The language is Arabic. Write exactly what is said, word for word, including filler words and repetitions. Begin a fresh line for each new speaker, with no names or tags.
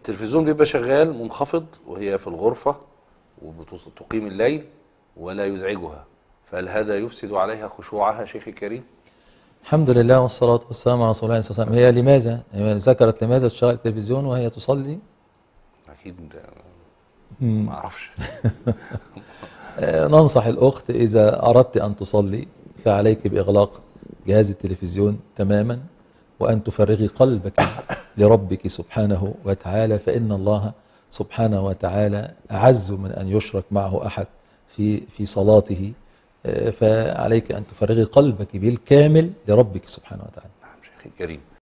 التلفزيون بيبقى شغال منخفض وهي في الغرفة وتقيم الليل ولا يزعجها، فهل هذا يفسد عليها خشوعها شيخي الكريم؟
الحمد لله والصلاة والسلام على رسول الله صلى الله عليه وسلم. هي لماذا هي ذكرت لماذا تشغل التلفزيون وهي تصلي؟
أكيد ما أعرفش.
ننصح الأخت إذا أردت أن تصلي فعليك بإغلاق جهاز التلفزيون تماما، وأن تفرغي قلبك لربك سبحانه وتعالى، فإن الله سبحانه وتعالى أعز من أن يشرك معه أحد في في صلاته، فعليك أن تفرغي قلبك بالكامل لربك سبحانه وتعالى.
نعم شيخي الكريم.